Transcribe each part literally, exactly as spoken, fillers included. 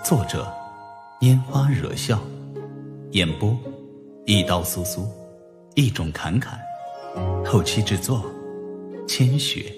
作者烟花惹笑，演播一刀苏苏，一种侃侃，后期制作千雪。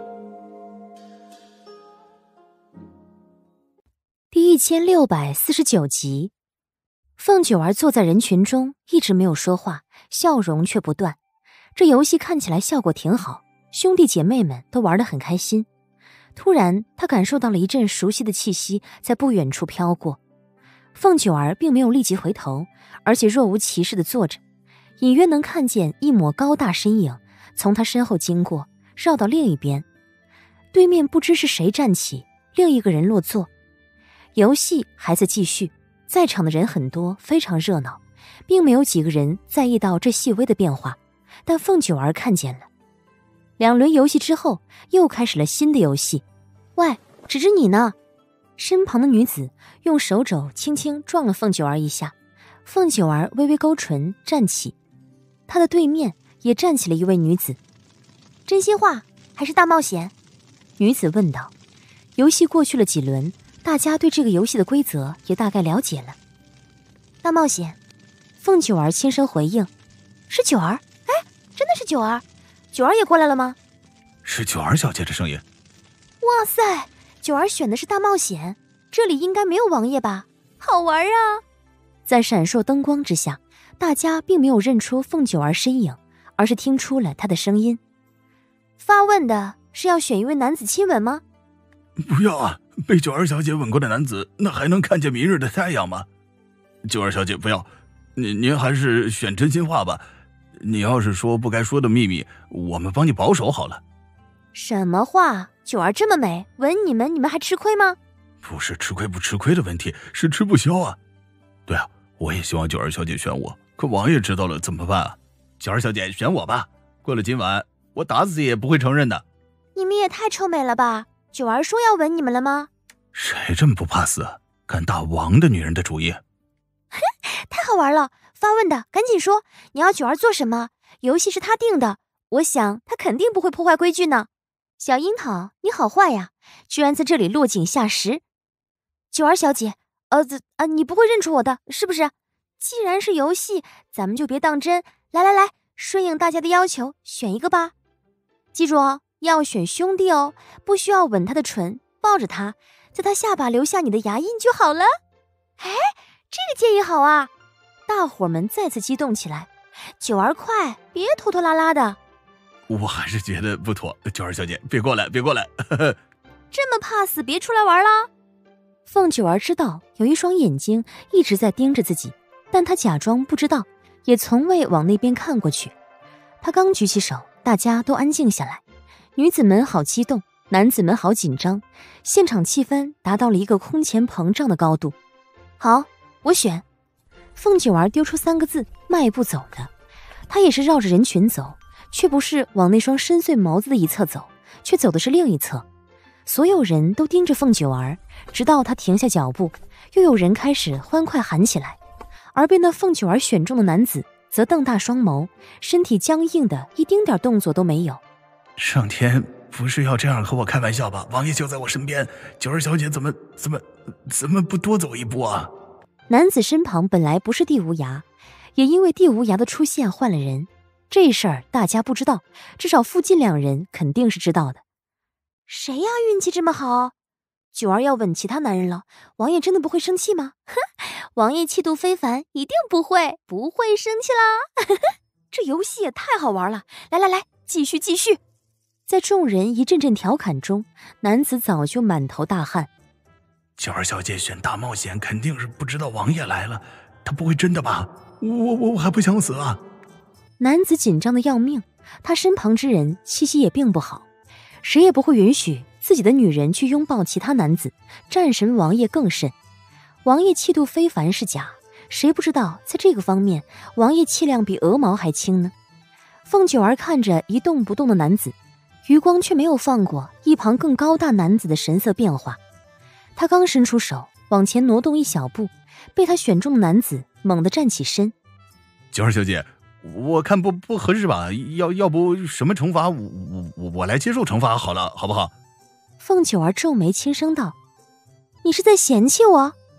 第一千六百四十九集。凤九儿坐在人群中，一直没有说话，笑容却不断。这游戏看起来效果挺好，兄弟姐妹们都玩得很开心。突然，他感受到了一阵熟悉的气息在不远处飘过。凤九儿并没有立即回头，而且若无其事地坐着，隐约能看见一抹高大身影从他身后经过，绕到另一边。对面不知是谁站起，另一个人落座。游戏还在继续，在场的人很多，非常热闹，并没有几个人在意到这细微的变化，但凤九儿看见了。两轮游戏之后，又开始了新的游戏。喂，指指你呢？身旁的女子用手肘轻轻撞了凤九儿一下，凤九儿微微勾唇站起。她的对面也站起了一位女子。真心话还是大冒险？女子问道。游戏过去了几轮，大家对这个游戏的规则也大概了解了。大冒险，凤九儿轻声回应。是九儿？哎，真的是九儿。九儿也过来了吗？ 是九儿小姐的声音。 哇塞，九儿选的是大冒险，这里应该没有王爷吧？好玩啊！在闪烁灯光之下，大家并没有认出凤九儿身影，而是听出了她的声音。发问的是要选一位男子亲吻吗？ 不要啊，被九儿小姐吻过的男子，那还能看见明日的太阳吗？九儿小姐不要，您您还是选真心话吧。你要是说不该说的秘密，我们帮你保守好了。 什么话？九儿这么美，吻你们，你们还吃亏吗？ 不是吃亏不吃亏的问题，是吃不消啊。对啊，我也希望九儿小姐选我，可王爷知道了怎么办啊？九儿小姐选我吧，过了今晚，我打死也不会承认的。 你们也太臭美了吧！九儿说要吻你们了吗？ 谁这么不怕死，敢打王的女人的主意？ 太好玩了！发问的赶紧说，你要九儿做什么？游戏是他定的，我想他肯定不会破坏规矩呢。小樱桃，你好坏呀，居然在这里落井下石。九儿小姐，呃呃，你不会认出我的是不是？既然是游戏，咱们就别当真。来来来，顺应大家的要求，选一个吧。记住哦，要选兄弟哦，不需要吻他的唇，抱着他，在他下巴留下你的牙印就好了。哎，这个建议好啊！大伙们再次激动起来。九儿快，别拖拖拉拉的。 我还是觉得不妥，九儿小姐别过来别过来。 这么怕死，别出来玩啦。凤九儿知道有一双眼睛一直在盯着自己，但她假装不知道，也从未往那边看过去。她刚举起手，大家都安静下来，女子们好激动，男子们好紧张，现场气氛达到了一个空前膨胀的高度。好，我选。凤九儿丢出三个字，迈步走了。她也是绕着人群走，却不是往那双深邃眸子的一侧走，却走的是另一侧。所有人都盯着凤九儿，直到她停下脚步，又有人开始欢快喊起来。而被那凤九儿选中的男子则瞪大双眸，身体僵硬的一丁点动作都没有。 上天不是要这样和我开玩笑吧？王爷就在我身边，九儿小姐怎么怎么怎么不多走一步啊？ 男子身旁本来不是地无涯，也因为地无涯的出现换了人。这事儿大家不知道，至少附近两人肯定是知道的。谁呀，运气这么好？九儿要吻其他男人了，王爷真的不会生气吗？哼，王爷气度非凡，一定不会不会生气啦。这游戏也太好玩了，来来来，继续继续。在众人一阵阵调侃中，男子早就满头大汗。 九儿小姐选大冒险，肯定是不知道王爷来了，她不会真的吧？我我我还不想死啊！ 男子紧张的要命，他身旁之人气息也并不好，谁也不会允许自己的女人去拥抱其他男子，战神王爷更甚。王爷气度非凡是假，谁不知道在这个方面，王爷气量比鹅毛还轻呢？凤九儿看着一动不动的男子，余光却没有放过一旁更高大男子的神色变化。他刚伸出手往前挪动一小步，被他选中的男子猛地站起身。 九儿小姐，我看不不合适吧？要要不什么惩罚，我我我来接受惩罚好了，好不好？ 凤九儿皱眉轻声道：“你是在嫌弃我？”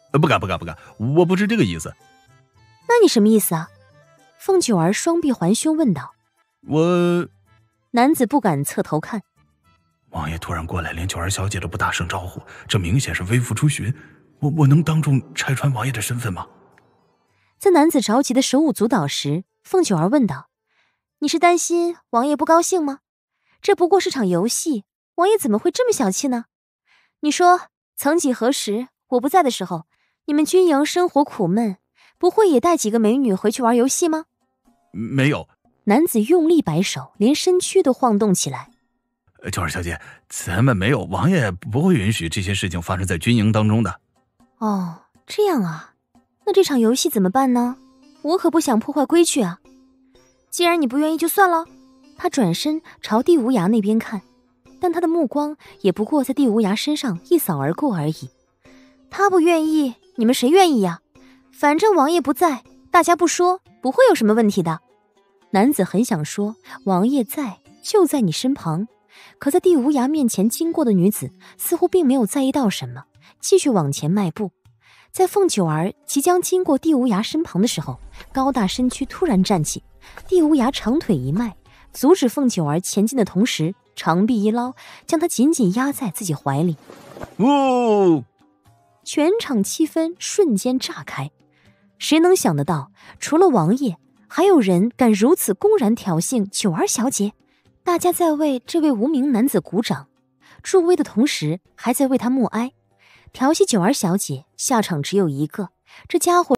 不敢不敢不敢，我不是这个意思。 那你什么意思啊？凤九儿双臂环胸问道。 我…… 男子不敢侧头看。 王爷突然过来，连九儿小姐都不大声招呼，这明显是微服出巡。我我能当众拆穿王爷的身份吗？ 在男子着急的手舞足蹈时，凤九儿问道：“你是担心王爷不高兴吗？这不过是场游戏，王爷怎么会这么小气呢？你说，曾几何时，我不在的时候，你们军营生活苦闷，不会也带几个美女回去玩游戏吗？” 没有。 男子用力摆手，连身躯都晃动起来。 九儿小姐，咱们没有，王爷不会允许这些事情发生在军营当中的。 哦，这样啊，那这场游戏怎么办呢？我可不想破坏规矩啊。既然你不愿意就算了。他转身朝帝无涯那边看，但他的目光也不过在帝无涯身上一扫而过而已。他不愿意，你们谁愿意呀？反正王爷不在，大家不说，不会有什么问题的。男子很想说，王爷在，就在你身旁。可在帝无涯面前经过的女子似乎并没有在意到什么，继续往前迈步。在凤九儿即将经过帝无涯身旁的时候，高大身躯突然站起，帝无涯长腿一迈，阻止凤九儿前进的同时，长臂一捞，将她紧紧压在自己怀里。 哦！ 全场气氛瞬间炸开。谁能想得到，除了王爷，还有人敢如此公然挑衅九儿小姐？大家在为这位无名男子鼓掌，助威的同时还在为他默哀。调戏九儿小姐，下场只有一个，这家伙